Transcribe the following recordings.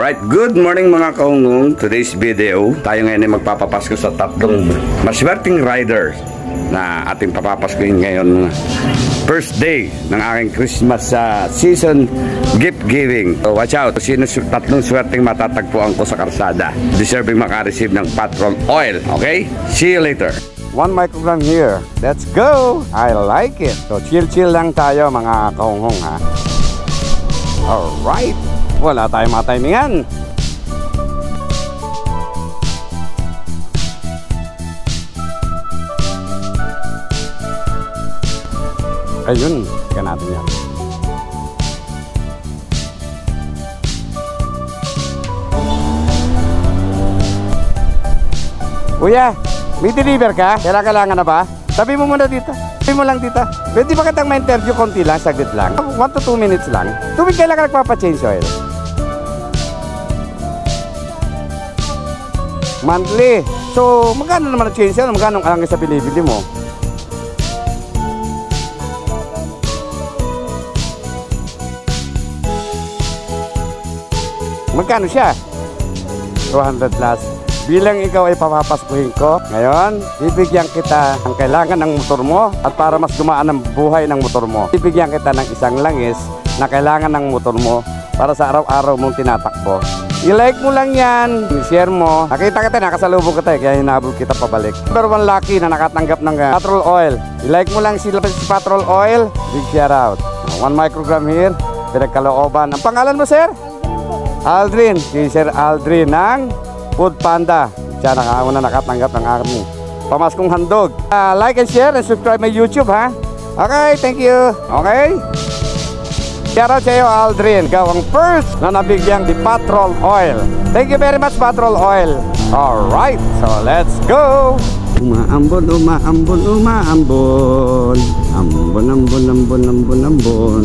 Alright, good morning mga kaungong. Today's video, tayo ngayon ay magpapapasko sa tatlong maswerteng riders na ating papapaskuhin ngayon. First day ng aking Christmas season gift giving. So watch out, sino tatlong swerteng matatagpuan ko sa karsada, deserving makareceive ng Patrol Oil. Okay? See you later. 1 microgram here. Let's go! I like it. So chill lang tayo mga kaunghong ha. Alright. Wala tayong matimingan. Ayun, tika natin yan. Kuya, may deliver ka? Kailangan na ba? Tabi mo muna dito. Tabi mo lang dito. Pwede ba kitang ma-interview konti lang, saglit lang? 1 to 2 minutes lang. Tuwing kailangan nagpapa-change oil? Monthly. So, magkano naman ang change oil? Magkano ang sa binibili mo? Magkano siya? 200 plus. Bilang ikaw ay papapaskuhin ko, ngayon, bibigyan kita ng kailangan ng motor mo at para mas gumaan ang buhay ng motor mo. Bibigyan kita ng isang langis na kailangan ng motor mo para sa araw-araw mong tinatakbo. I-like mo lang yan, i-share mo. Nakita kita, nakasalubong kita kaya hinabol kita pabalik. Number 1 lucky na nakatanggap ng Patrol Oil. I-like mo lang si Patrol Oil, big shout out. 1 microgram here, pinagkalooban. Ang pangalan mo, sir? Aldrin, si Sir Aldrin ng Food Panda. Siya nakauna nakatanggap ng aking pamaskong handog. Like and share and subscribe my YouTube ha. Okay, thank you. Okay. Shout out sa iyo Aldrin. Ikaw ang first na nabigyan di Patrol Oil. Thank you very much Patrol Oil. Alright, so let's go. Umaambon, umaambon, umaambon. Ambon, ambon, ambon, ambon, ambon.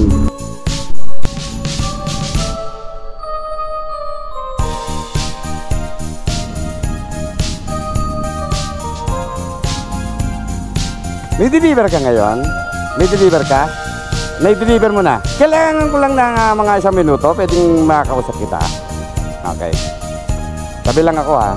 May deliver ka ngayon? May deliver ka? Na-deliver mo na? Kailangan ko lang ng mga 1 minuto. Pwedeng makakausap kita. Okay. Sabi lang ako ha.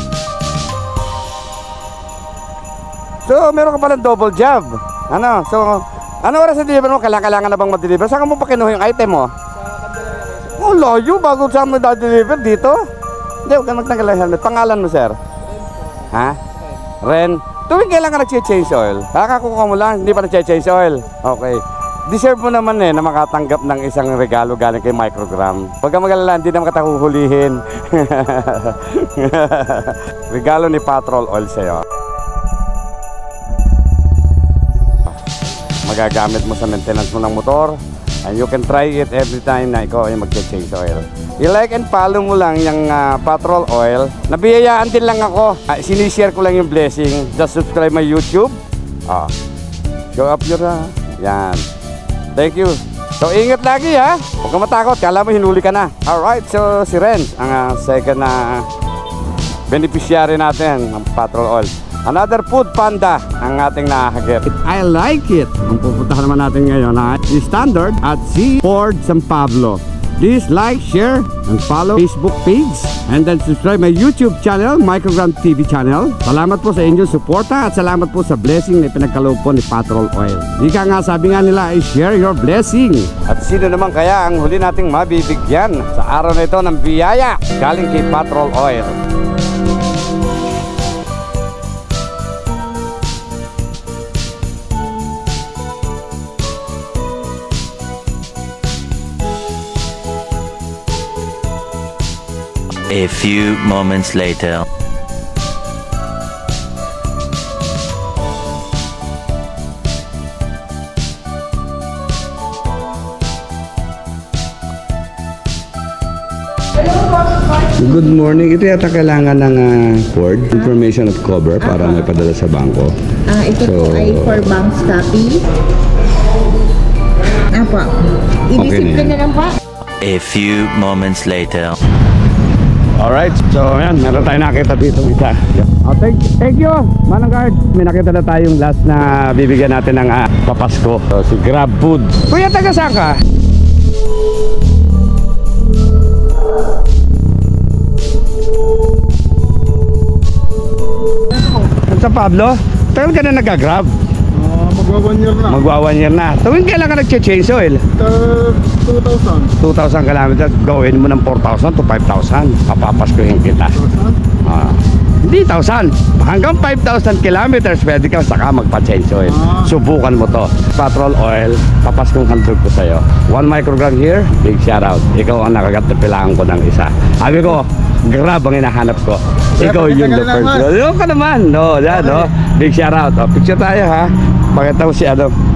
So, meron ka palang double job. Ano? So, ano oras na deliver mo? Kailangan na bang ma-deliver? Saan ka mo pa kinuha yung item mo? Oh, layo. Bago saan mo na-deliver dito? Hindi, huwag ka magtanggal ang helmet. Pangalan mo, sir? Ha? Ren? Tuwing kailangan nag-change oil, kakakuha mo lang, hindi pa nag-change oil. Okay. Deserve mo naman na makatanggap ng isang regalo galing kay Microgram. Huwag ka mag-alala, hindi naman kita huhulihin. Regalo ni Patrol Oil sa'yo. Magagamit mo sa maintenance mo ng motor. And you can try it every time na ikaw ay mag-change oil. I-like and follow mo lang yung Patrol Oil. Nabiyayaan din lang ako. Sinishare ko lang yung blessing. Just subscribe my YouTube. Show up your yan. Thank you. So ingat lagi ha. Huwag ka matakot. Kala mo hinuli ka na. Alright. So si Ren ang second na beneficiary natin ng Patrol Oil. Another Food Panda ang ating nakakagit. I like it. Ang pupuntahan naman natin ngayon ay standard at si Ford San Pablo. Please like, share, and follow Facebook page. And then subscribe my YouTube channel, Microgram TV channel. Salamat po sa inyong suporta at salamat po sa blessing na pinagkaloob po ni Patrol Oil. Ika nga sabi nga nila ay share your blessing. At sino naman kaya ang huli nating mabibigyan sa araw na ito ng biyaya galing kay Patrol Oil? A few moments later. Good morning. Ito yata kailangan ng Ford information at cover para may padala sa bangko. Ito po ay for bank's copy. Apo. I-discipline na lang po. A few moments later. Alright, so yan, meron tayo nakita dito isa. Thank you, Manong Guard. May nakita na tayong last na bibigyan natin ng papasko. So, si Grab Food. Kuya, taga saan ka? San Pablo? Tagal ka na nag-grab? Magwa 1 year na. Magwa 1 year na. Tuwing kailan ka nag-change oil? 2,000. 2,000 kilometers, gawin mo ng 4,000 to 5,000. Papapaskuhin kita. 2,000? Hindi 1,000. Hanggang 5,000 kilometers, pwede ka saka magpa-change oil. Subukan mo to. Petrol oil, papaskong handog ko sa'yo. 1 microgram here, big shout out. Ikaw ang nakagatapilaan ko ng isa. Sabi ko, grab ang hinahanap ko. Ikaw yung the first. Yung ka naman. No, yan, no. Big shout out. Picture tayo, ha. Pakita mo si ano.